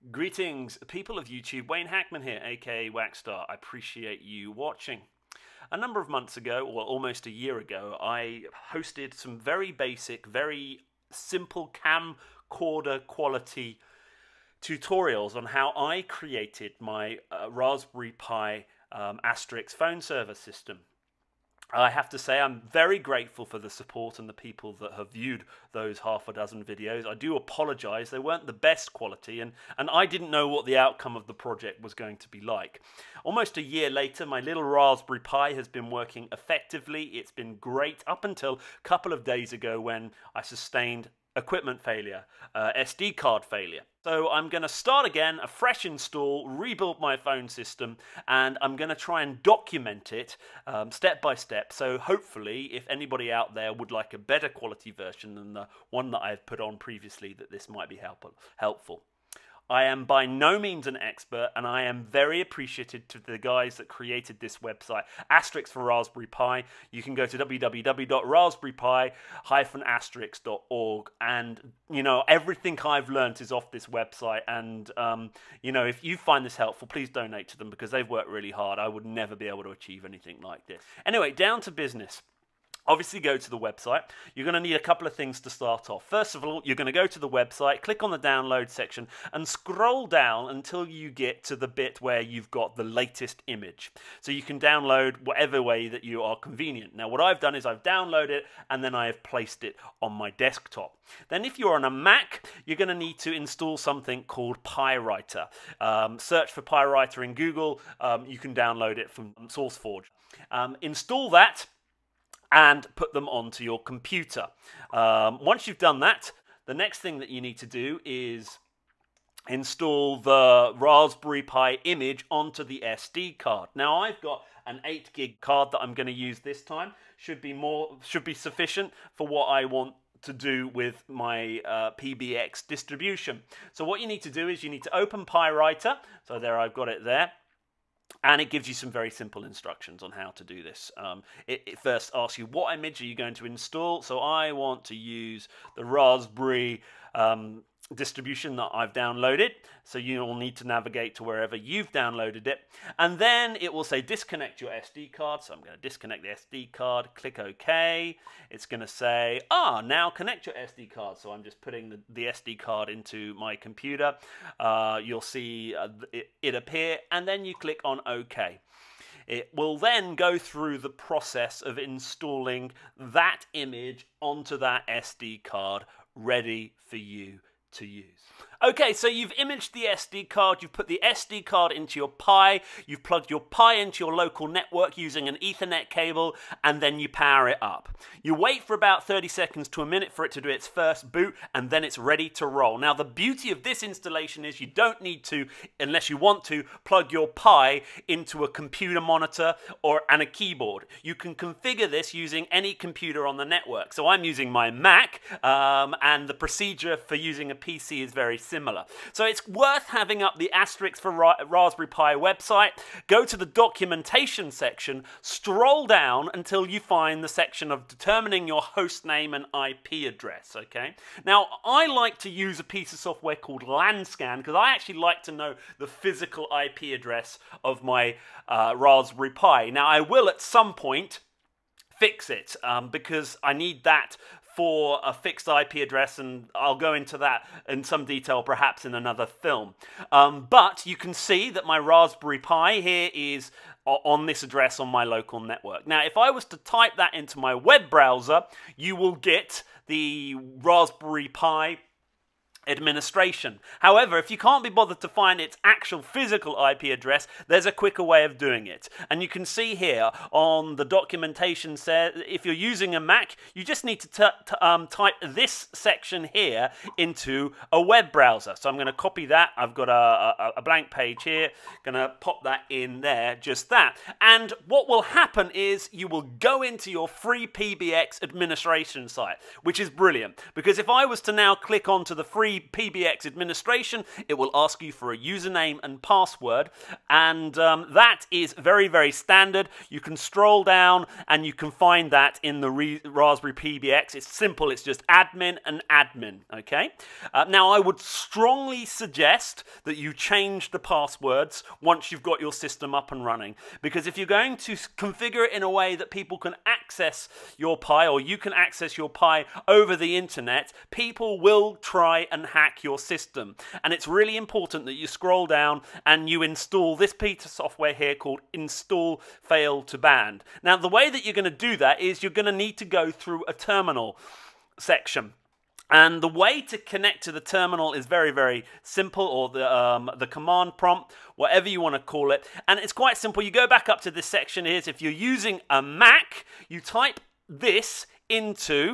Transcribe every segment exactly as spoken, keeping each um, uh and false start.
Greetings, people of YouTube. Wayne Hackman here, aka Whackstar. I appreciate you watching. A number of months ago, or almost a year ago, I hosted some very basic, very simple camcorder quality tutorials on how I created my uh, Raspberry Pi um, Asterisk phone server system. I have to say I'm very grateful for the support and the people that have viewed those half a dozen videos. I do apologise, they weren't the best quality, and, and I didn't know what the outcome of the project was going to be like. Almost a year later, my little Raspberry Pi has been working effectively. It's been great up until a couple of days ago when I sustained equipment failure, uh, S D card failure. So I'm going to start again, a fresh install, rebuild my phone system, and I'm going to try and document it um, step by step. So hopefully, if anybody out there would like a better quality version than the one that I've put on previously, that this might be helpful. helpful. I am by no means an expert, and I am very appreciative to the guys that created this website, Asterisk for Raspberry Pi. You can go to w w w dot raspberry pi dash asterisk dot org, and, you know, everything I've learned is off this website, and, um, you know, if you find this helpful, please donate to them, because they've worked really hard. I would never be able to achieve anything like this. Anyway, down to business. Obviously, go to the website. You're going to need a couple of things to start off. First of all, you're going to go to the website, click on the download section, and scroll down until you get to the bit where you've got the latest image. So you can download whatever way that you are convenient. Now, what I've done is I've downloaded it, and then I have placed it on my desktop. Then if you're on a Mac, you're going to need to install something called PyWriter. Um, search for PyWriter in Google. Um, you can download it from SourceForge. Um, install that and put them onto your computer. Um, once you've done that, the next thing that you need to do is install the Raspberry Pi image onto the S D card. Now, I've got an eight gig card that I'm going to use this time. Should be more, should be sufficient for what I want to do with my uh, P B X distribution. So what you need to do is you need to open PyWriter. So there, I've got it there. And it gives you some very simple instructions on how to do this. Um, it, it first asks you, what image are you going to install? So I want to use the Raspberry um, distribution that I've downloaded. So you'll need to navigate to wherever you've downloaded it. And then it will say disconnect your S D card. So I'm going to disconnect the S D card, click OK. It's going to say, ah, now connect your S D card. So I'm just putting the, the S D card into my computer. Uh, you'll see uh, it, it appear, and then you click on OK. It will then go through the process of installing that image onto that S D card, ready for you to use. Okay, so you've imaged the S D card, you've put the S D card into your Pi, you've plugged your Pi into your local network using an Ethernet cable, and then you power it up. You wait for about thirty seconds to a minute for it to do its first boot, and then it's ready to roll. Now, the beauty of this installation is you don't need to, unless you want to, plug your Pi into a computer monitor or and a keyboard. You can configure this using any computer on the network. So I'm using my Mac, um, and the procedure for using a P C is very similar. So it's worth having up the Asterisk for Ra Raspberry Pi website, go to the documentation section, scroll down until you find the section of determining your host name and I P address, okay? Now, I like to use a piece of software called LANScan because I actually like to know the physical I P address of my uh, Raspberry Pi. Now, I will at some point fix it um, because I need that for a fixed I P address, and I'll go into that in some detail perhaps in another film. Um, but you can see that my Raspberry Pi here is on this address on my local network. Now, if I was to type that into my web browser, you will get the Raspberry Pi administration. However, if you can't be bothered to find its actual physical I P address, there's a quicker way of doing it. And you can see here on the documentation, says if you're using a Mac, you just need to t t um, type this section here into a web browser. So I'm going to copy that. I've got a, a, a blank page here. Going to pop that in there, just that. And what will happen is you will go into your FreePBX administration site, which is brilliant. Because if I was to now click onto the free P B X administration, it will ask you for a username and password, and um, that is very, very standard. You can stroll down and you can find that in the Re Raspberry P B X. It's simple, it's just admin and admin, okay? Uh, now, I would strongly suggest that you change the passwords once you've got your system up and running, because if you're going to configure it in a way that people can access your Pi, or you can access your Pi over the internet, people will try and hack your system. And it's really important that you scroll down and you install this piece of software here called Install Fail to Band. Now, the way that you're going to do that is you're going to need to go through a terminal section. And the way to connect to the terminal is very, very simple, or the, um, the command prompt, whatever you want to call it. And it's quite simple. You go back up to this section here. If you're using a Mac, you type this into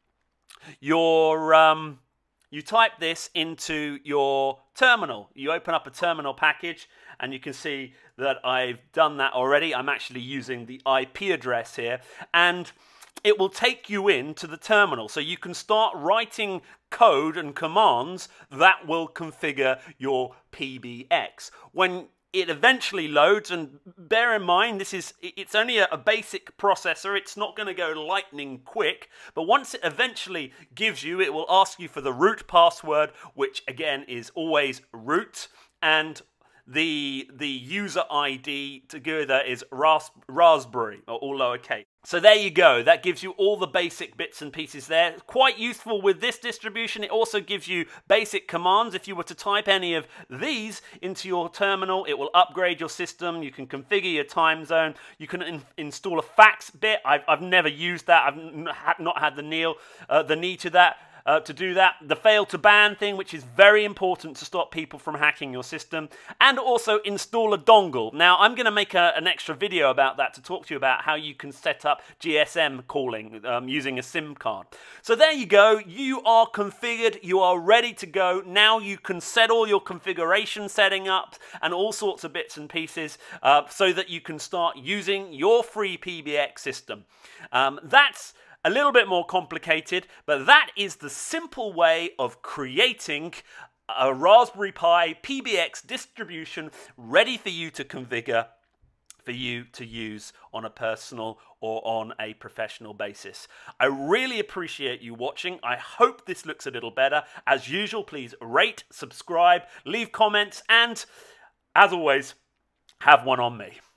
your... Um, You type this into your terminal. You open up a terminal package, and you can see that I've done that already. I'm actually using the I P address here, and it will take you into the terminal. So you can start writing code and commands that will configure your P B X. When it eventually loads, and bear in mind, this is it's only a, a basic processor. It's not going to go lightning quick, but once it eventually gives you, it will ask you for the root password, which again is always root, and the the user I D to go there is ras raspberry, or all lowercase. So there you go. That gives you all the basic bits and pieces there. Quite useful with this distribution. It also gives you basic commands. If you were to type any of these into your terminal, it will upgrade your system. You can configure your time zone. You can in install a fax bit. I've, I've never used that. I've not had the, need, uh, the need to that. Uh, to do that, the fail to ban thing, which is very important to stop people from hacking your system, and also install a dongle. Now, I'm going to make a, an extra video about that to talk to you about how you can set up G S M calling um, using a SIM card. So there you go. You are configured. You are ready to go. Now you can set all your configuration setting up and all sorts of bits and pieces uh, so that you can start using your FreePBX system. Um, that's a little bit more complicated, but that is the simple way of creating a Raspberry Pi P B X distribution ready for you to configure, for you to use on a personal or on a professional basis. I really appreciate you watching. I hope this looks a little better. As usual, please rate, subscribe, leave comments, and as always, have one on me.